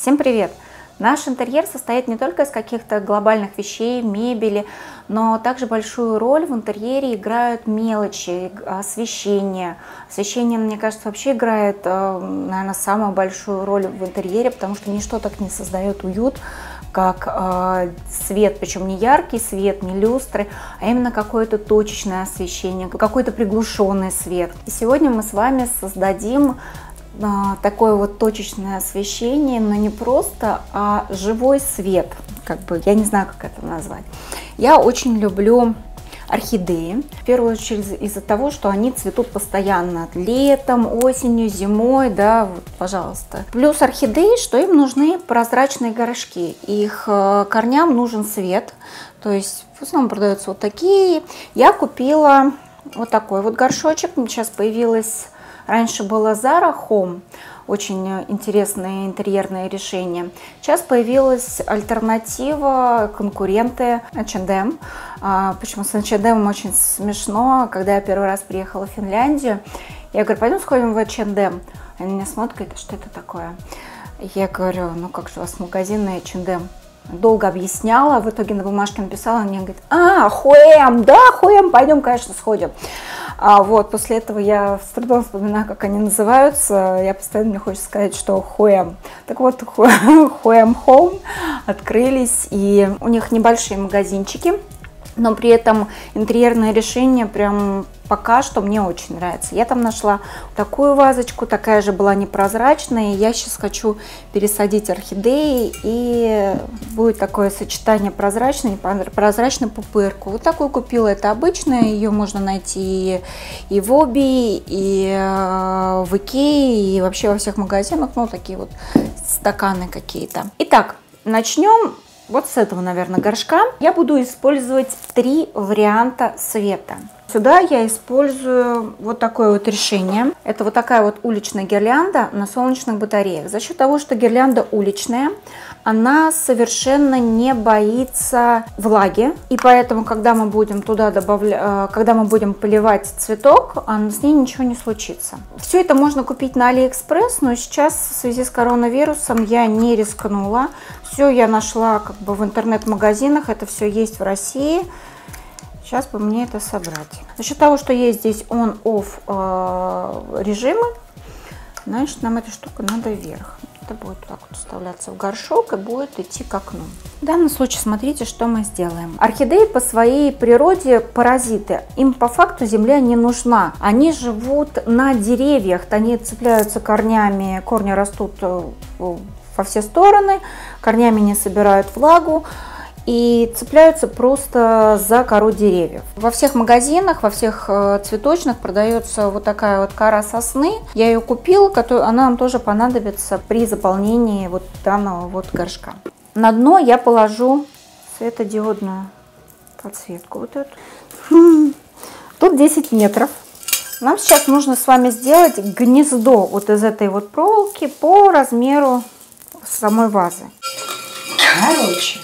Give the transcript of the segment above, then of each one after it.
Всем привет! Наш интерьер состоит не только из каких-то глобальных вещей, мебели, но также большую роль в интерьере играют мелочи, освещение. Освещение, мне кажется, вообще играет, наверное, самую большую роль в интерьере, потому что ничто так не создает уют, как свет, причем не яркий свет, не люстры, а именно какое-то точечное освещение, какой-то приглушенный свет. И сегодня мы с вами создадим такое вот точечное освещение, но не просто, а живой свет, я не знаю, как это назвать. Я очень люблю орхидеи, в первую очередь из-за того, что они цветут постоянно, летом, осенью, зимой, да, вот, пожалуйста. Плюс орхидеи, что им нужны прозрачные горшки, их корням нужен свет, то есть в основном продаются вот такие. Я купила вот такой вот горшочек, сейчас появилась. Раньше была Zara Home, очень интересное интерьерное решение. Сейчас появилась альтернатива, конкуренты H&M. Почему с H&M очень смешно, когда я первый раз приехала в Финляндию, я говорю, пойдем сходим в H&M. Они меня смотрят, говорят, что это такое? Я говорю, ну как же у вас магазин на H&M? Долго объясняла, в итоге на бумажке написала, мне говорит, H&M, да, H&M, пойдем, конечно, сходим. Вот, после этого я с трудом вспоминаю, как они называются, я постоянно мне хочется сказать, что H&M. Так вот, H&M Home открылись, и у них небольшие магазинчики, но при этом интерьерное решение прям пока что мне очень нравится. Я там нашла такую вазочку, такая же была непрозрачная. Я сейчас хочу пересадить орхидеи, и будет такое сочетание прозрачной и прозрачной пупырку. Вот такую купила, это обычная, ее можно найти и в Оби, и в Икее, и вообще во всех магазинах, ну такие вот стаканы какие-то. Итак, начнем. Вот с этого, наверное, горшка. Я буду использовать 3 варианта света. Сюда я использую вот такое вот решение. Это вот такая вот уличная гирлянда на солнечных батареях. За счет того, что гирлянда уличная, она совершенно не боится влаги. И поэтому, когда мы будем туда добавлять, когда мы будем поливать цветок, с ней ничего не случится. Все это можно купить на Алиэкспресс, но сейчас в связи с коронавирусом я не рискнула. Все я нашла в интернет-магазинах, это все есть в России. Сейчас бы мне это собрать. За счет того, что есть здесь on-off режимы, значит, нам эта штука надо вверх. Это будет так вот вставляться в горшок и будет идти к окну. В данном случае смотрите, что мы сделаем. Орхидеи по своей природе паразиты. Им по факту земля не нужна. Они живут на деревьях, они цепляются корнями, корни растут во все стороны, корнями не собирают влагу и цепляются просто за кору деревьев. Во всех магазинах, во всех цветочных продается вот такая вот кора сосны. Я ее купила, она нам тоже понадобится при заполнении вот данного вот горшка. На дно я положу светодиодную подсветку. Вот эту. Тут 10 метров. Нам сейчас нужно с вами сделать гнездо вот из этой вот проволоки по размеру самой вазы. Короче,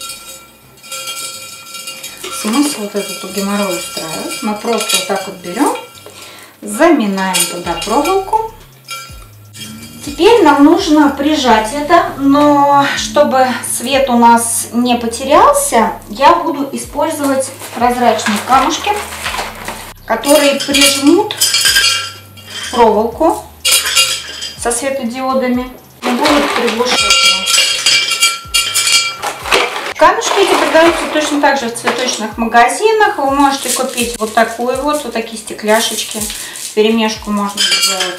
смысл вот этот геморрой устраивать. Мы просто вот так вот берем, заминаем туда проволоку. Теперь нам нужно прижать это, но чтобы свет у нас не потерялся, я буду использовать прозрачные камушки, которые прижмут проволоку со светодиодами и будут приглушать его. Камешки эти продаются точно так же в цветочных магазинах. Вы можете купить вот такую вот такие стекляшечки. Перемешку можно сделать.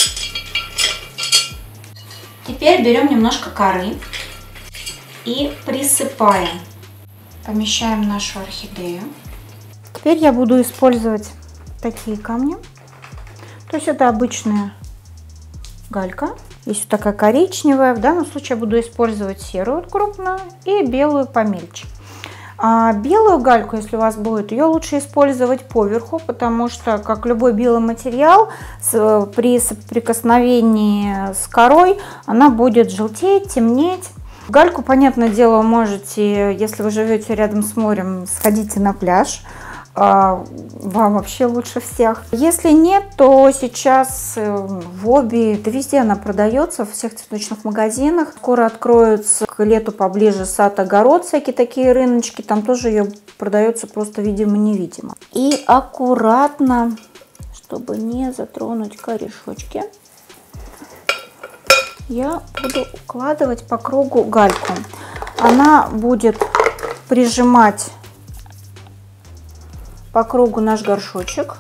Теперь берем немножко коры и присыпаем. Помещаем нашу орхидею. Теперь я буду использовать такие камни. То есть это обычная галька. Есть вот такая коричневая. В данном случае я буду использовать серую крупную и белую помельче. А белую гальку, если у вас будет, ее лучше использовать поверху, потому что, как любой белый материал, при соприкосновении с корой она будет желтеть, темнеть. Гальку, понятное дело, можете, если вы живете рядом с морем, сходите на пляж. вам вообще лучше всех. Если нет, то сейчас в Оби, да везде она продается, в всех цветочных магазинах. Скоро откроются к лету поближе сад-огород, всякие такие рыночки. Там тоже ее продается просто видимо-невидимо. И аккуратно, чтобы не затронуть корешочки, я буду укладывать по кругу гальку. Она будет прижимать по кругу наш горшочек.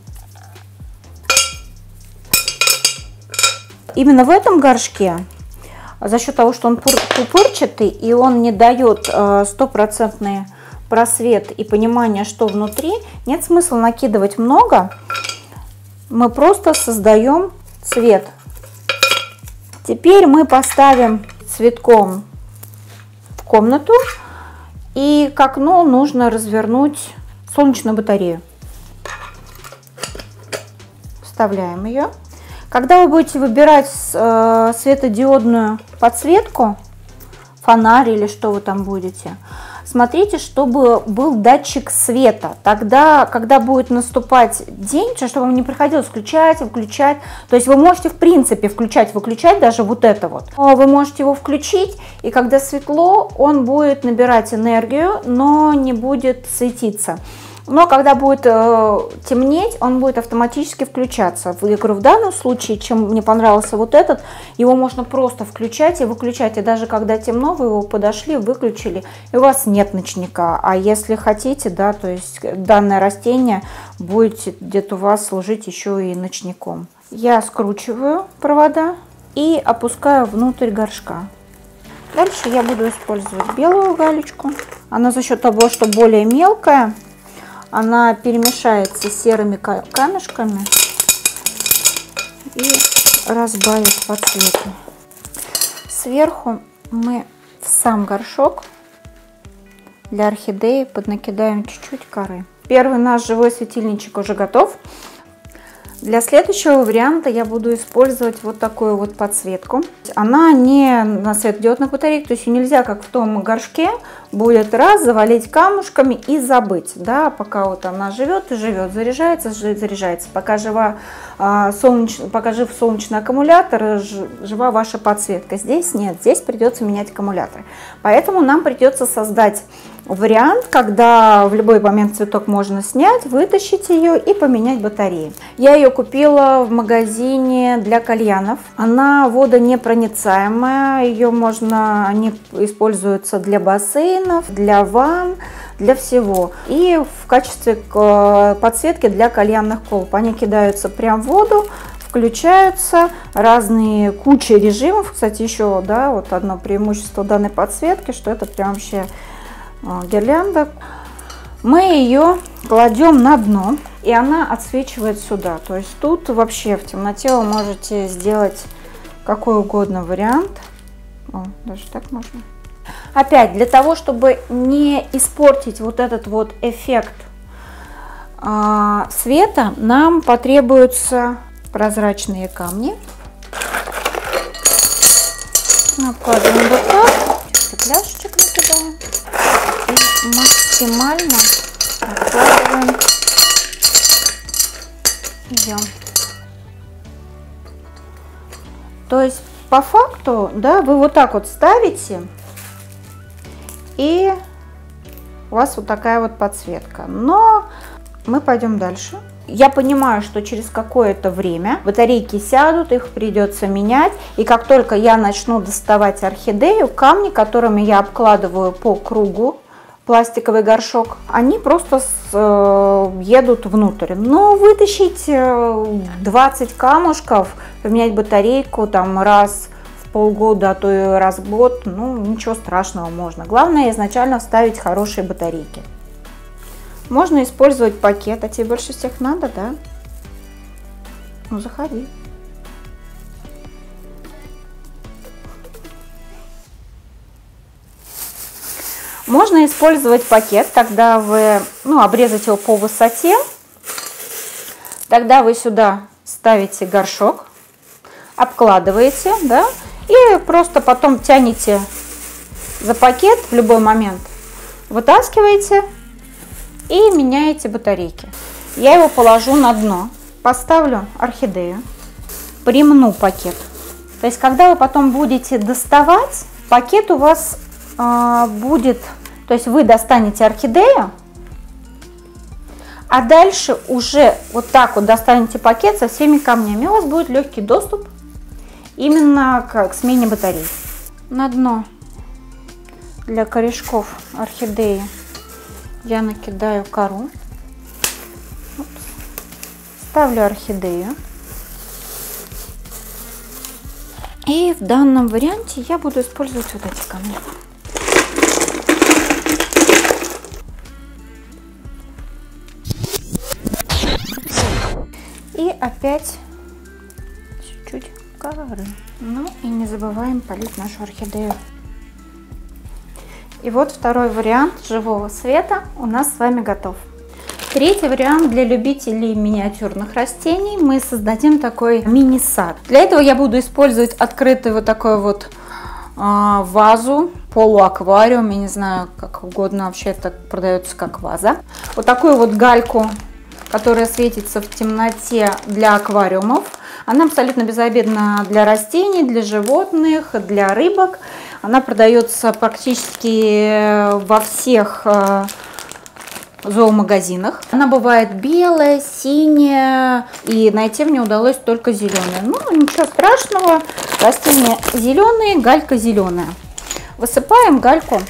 Именно в этом горшке, за счет того, что он пупырчатый и он не дает стопроцентный просвет и понимание, что внутри, нет смысла накидывать много. Мы просто создаем цвет. Теперь мы поставим цветком в комнату, и к окну нужно развернуть солнечную батарею. Вставляем ее. Когда вы будете выбирать светодиодную подсветку, фонарь или что вы там будете, смотрите, чтобы был датчик света. Тогда, когда будет наступать день, чтобы вам не приходилось включать, выключать. То есть вы можете в принципе включать, выключать даже вот это вот. Вы можете его включить, и когда светло, он будет набирать энергию, но не будет светиться. Но когда будет темнеть, он будет автоматически включаться. Я говорю, в данном случае, чем мне понравился вот этот, его можно просто включать и выключать. И даже когда темно, вы его подошли, выключили, и у вас нет ночника. А если хотите, да, то есть данное растение будет где-то у вас служить еще и ночником. Я скручиваю провода и опускаю внутрь горшка. Дальше я буду использовать белую галечку. Она за счет того, что более мелкая, она перемешается с серыми камешками и разбавит по цвету. Сверху мы в сам горшок для орхидеи поднакидаем чуть-чуть коры. Первый наш живой светильничек уже готов. Для следующего варианта я буду использовать вот такую вот подсветку. Она не на светодиодных батарейках, то есть нельзя, как в том горшке, будет раз завалить камушками и забыть, да, пока вот она живет и живет, заряжается, заряжается. Пока жив солнечный аккумулятор, жива ваша подсветка. Здесь нет, здесь придется менять аккумулятор. Поэтому нам придется создать вариант, когда в любой момент цветок можно снять, вытащить ее и поменять батареи. Я ее купила в магазине для кальянов. Она водонепроницаемая, ее можно, они используются для бассейнов, для ванн, для всего. И в качестве подсветки для кальянных колб. Они кидаются прям в воду, включаются разные кучи режимов. Кстати, еще, да, вот одно преимущество данной подсветки, что это прям вообще гирлянда. Мы ее кладем на дно, и она отсвечивает сюда. То есть тут вообще в темноте вы можете сделать какой угодно вариант. О, даже так можно. Опять, для того, чтобы не испортить вот этот вот эффект света, нам потребуются прозрачные камни. Накладываем вот так, стекляшечек накидаем и максимально накладываем ее. То есть по факту, да, вы вот так вот ставите, и у вас вот такая вот подсветка. Но мы пойдем дальше. Я понимаю, что через какое-то время батарейки сядут, их придется менять. И как только я начну доставать орхидею, камни, которыми я обкладываю по кругу пластиковый горшок, они просто едут внутрь. Но вытащить 20 камушков, поменять батарейку там раз в полгода, а то и раз в год, ну ничего страшного, можно. Главное изначально вставить хорошие батарейки. Можно использовать пакет, а тебе больше всех надо, да? Ну, заходи. Можно использовать пакет, тогда вы, обрезать его по высоте. Тогда вы сюда ставите горшок, обкладываете, да, и просто потом тянете за пакет в любой момент, вытаскиваете и меняете батарейки. Я его положу на дно, поставлю орхидею, примну пакет. То есть, когда вы потом будете доставать, пакет у вас будет, то есть вы достанете орхидею, а дальше уже вот так вот достанете пакет со всеми камнями. У вас будет легкий доступ именно к смене батарей. На дно для корешков орхидеи я накидаю кору. Ставлю орхидею. И в данном варианте я буду использовать вот эти камни. И опять чуть-чуть коры. Ну и не забываем полить нашу орхидею. И вот второй вариант живого света у нас с вами готов. Третий вариант для любителей миниатюрных растений. Мы создадим такой мини-сад. Для этого я буду использовать открытую вот такую вот вазу, полуаквариум, я не знаю, как угодно, вообще это продается как ваза. Вот такую вот гальку, которая светится в темноте, для аквариумов. Она абсолютно безобидна для растений, для животных, для рыбок. Она продается практически во всех зоомагазинах. Она бывает белая, синяя, и найти мне удалось только зеленая. Ну, ничего страшного, растения зеленые, галька зеленая. Высыпаем гальку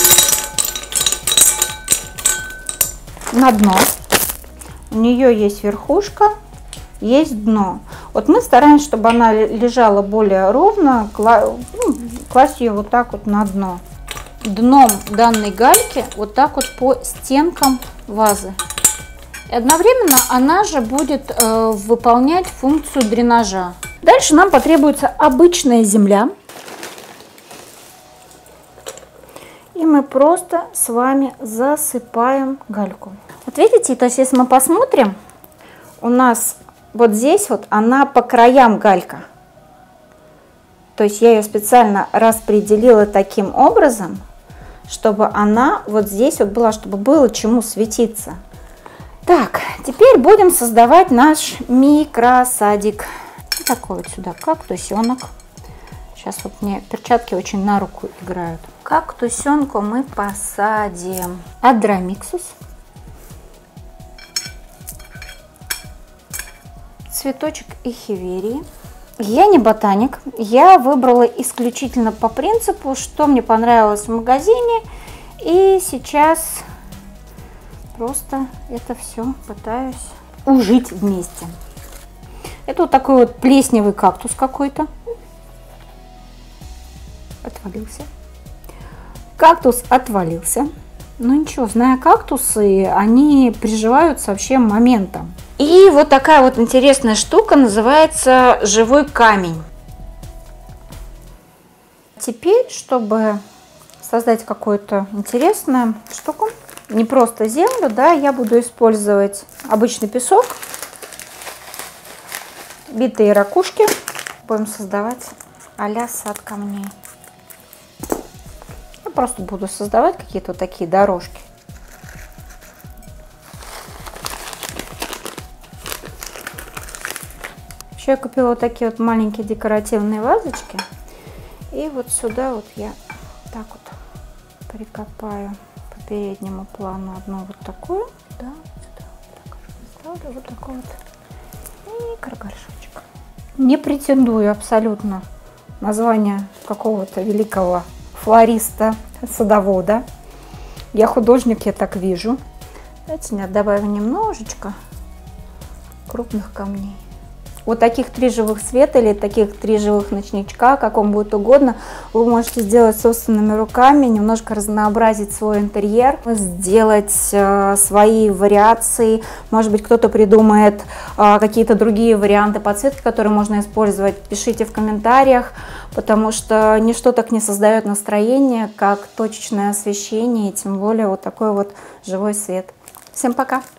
на дно. У нее есть верхушка, есть дно. Вот мы стараемся, чтобы она лежала более ровно, класть ее вот так вот на дно. Дном данной гальки вот так вот по стенкам вазы. И одновременно она же будет выполнять функцию дренажа. Дальше нам потребуется обычная земля. И мы просто с вами засыпаем гальку. Вот видите, то есть если мы посмотрим, у нас вот здесь вот она по краям галька. То есть я ее специально распределила таким образом, чтобы она вот здесь вот была, чтобы было чему светиться. Так, теперь будем создавать наш микросадик. Вот такой вот сюда кактусенок. Сейчас вот мне перчатки очень на руку играют. Кактусенку мы посадим Адрамиксус. Цветочек эхиверии. Я не ботаник, я выбрала исключительно по принципу, что мне понравилось в магазине, и сейчас просто это все пытаюсь ужить вместе. Это вот такой вот плесневый кактус какой-то. Отвалился. Кактус отвалился. Ну ничего, зная кактусы, они приживаются вообще моментом. И вот такая вот интересная штука называется живой камень. Теперь, чтобы создать какую-то интересную штуку, не просто землю, да, я буду использовать обычный песок, битые ракушки. Будем создавать а-ля сад камней. Я просто буду создавать какие-то вот такие дорожки. Еще я купила вот такие вот маленькие декоративные вазочки. И вот сюда вот я так вот прикопаю по переднему плану одну вот такую. Да, сюда вот так ставлю вот такой вот микрогоршочек. Не претендую абсолютно на звание какого-то великого флориста, садовода. Я художник, я так вижу. Давайте я добавим немножечко крупных камней. Вот таких 3 живых света или таких 3 живых ночничка, как вам будет угодно, вы можете сделать собственными руками, немножко разнообразить свой интерьер, сделать свои вариации. Может быть, кто-то придумает какие-то другие варианты подсветки, которые можно использовать. Пишите в комментариях, потому что ничто так не создает настроение, как точечное освещение, и тем более вот такой вот живой свет. Всем пока!